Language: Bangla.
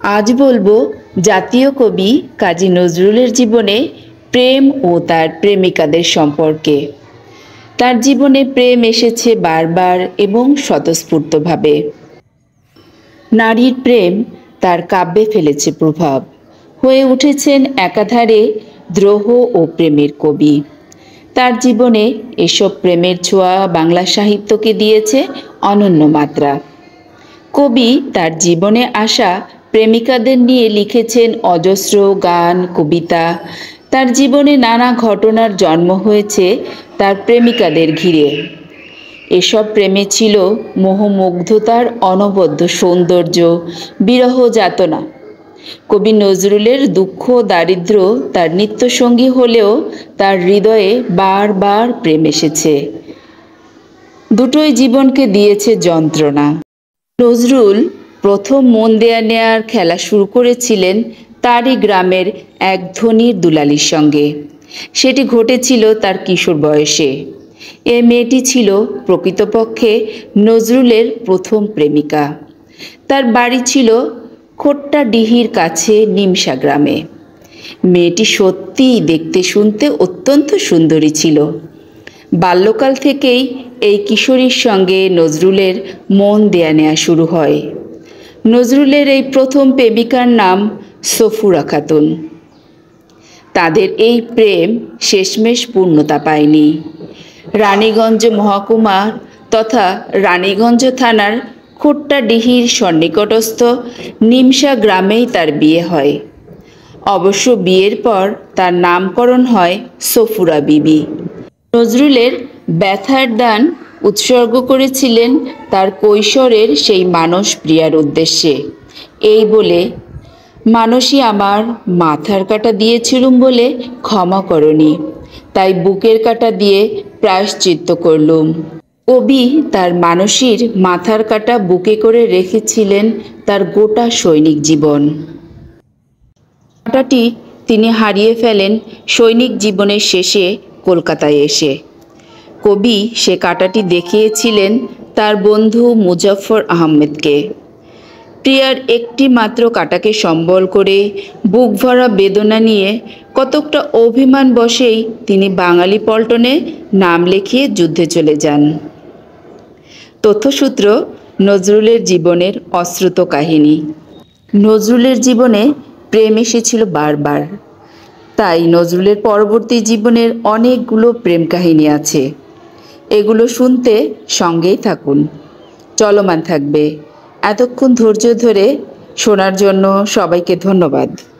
আজ বলবো জাতীয় কবি কাজী নজরুলের জীবনে প্রেম ও তার প্রেমিকাদের সম্পর্কে। তার জীবনে প্রেম এসেছে বারবার এবং স্বতঃস্ফূর্তভাবে। নারীর প্রেম তার কাব্যে ফেলেছে প্রভাব, হয়ে উঠেছেন একাধারে দ্রোহ ও প্রেমের কবি। তার জীবনে এসব প্রেমের ছোঁয়া বাংলা সাহিত্যকে দিয়েছে অনন্য মাত্রা। কবি তার জীবনে আসা প্রেমিকাদের নিয়ে লিখেছেন অজস্র গান, কবিতা। তার জীবনে নানা ঘটনার জন্ম হয়েছে তার প্রেমিকাদের ঘিরে। এসব প্রেমে ছিল মোহমুগ্ধতার অনবদ্য সৌন্দর্য, বিরহ যাতনা। কবি নজরুলের দুঃখ দারিদ্র্য তার নিত্যসঙ্গী হলেও তার হৃদয়ে বারবার প্রেম এসেছে। দুটোই জীবনকে দিয়েছে যন্ত্রণা। নজরুল প্রথম মন দেয়া নেয়ার খেলা শুরু করেছিলেন তারই গ্রামের এক ধনীর দুলালির সঙ্গে। সেটি ঘটেছিল তার কিশোর বয়সে। এ মেয়েটি ছিল প্রকৃতপক্ষে নজরুলের প্রথম প্রেমিকা। তার বাড়ি ছিল খোট্টাডিহির কাছে নিমসা গ্রামে। মেয়েটি সত্যিই দেখতে শুনতে অত্যন্ত সুন্দরী ছিল। বাল্যকাল থেকেই এই কিশোরীর সঙ্গে নজরুলের মন দেয়া নেয়া শুরু হয়। নজরুলের এই প্রথম প্রেমিকার নাম সফুরা খাতুন। তাদের এই প্রেম শেষমেশ পূর্ণতা পায়নি। রানীগঞ্জ মহকুমার তথা রানীগঞ্জ থানার খোট্টাডিহির সন্নিকটস্থ নিমসা গ্রামেই তার বিয়ে হয়। অবশ্য বিয়ের পর তার নামকরণ হয় সফুরা বিবি। নজরুলের ব্যথার দান উৎসর্গ করেছিলেন তার কৈশোরের সেই মানস প্রিয়ার উদ্দেশ্যে। এই বলে, মানসী আমার মাথার কাটা দিয়েছিলুম বলে ক্ষমা করনি, তাই বুকের কাটা দিয়ে প্রায়শ্চিত্ত করলুম। কবি তার মানসীর মাথার কাটা বুকে করে রেখেছিলেন তার গোটা সৈনিক জীবন। কাটাটি তিনি হারিয়ে ফেলেন সৈনিক জীবনের শেষে কলকাতায় এসে। কবি সে কাটাটি দেখিয়েছিলেন তার বন্ধু মুজফ্ফর আহমেদকে। প্রিয়ার একটি মাত্র কাটাকে সম্বল করে বুক ভরা বেদনা নিয়ে কতকটা অভিমান বশেই তিনি বাঙালি পল্টনে নাম লিখিয়ে যুদ্ধে চলে যান। তথ্যসূত্র নজরুলের জীবনের অশ্রুত কাহিনী। নজরুলের জীবনে প্রেম এসেছিল বারবার, তাই নজরুলের পরবর্তী জীবনের অনেকগুলো প্রেম কাহিনী আছে। এগুলো শুনতে সঙ্গেই থাকুন, চলমান থাকবে। এতক্ষণ ধৈর্য ধরে শোনার জন্য সবাইকে ধন্যবাদ।